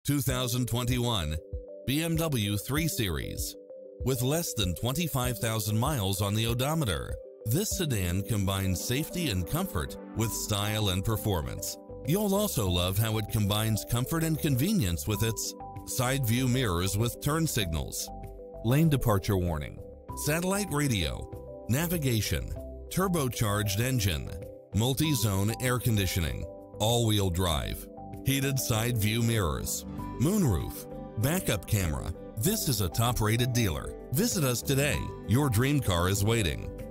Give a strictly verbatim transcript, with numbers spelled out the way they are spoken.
two thousand twenty-one B M W three series. With less than twenty-five thousand miles on the odometer, this sedan combines safety and comfort with style and performance. You'll also love how it combines comfort and convenience with its side view mirrors with turn signals, lane departure warning, satellite radio, navigation, turbocharged engine, multi-zone air conditioning, all-wheel drive, heated side view mirrors, moonroof, backup camera. This is a top-rated dealer. Visit us today. Your dream car is waiting.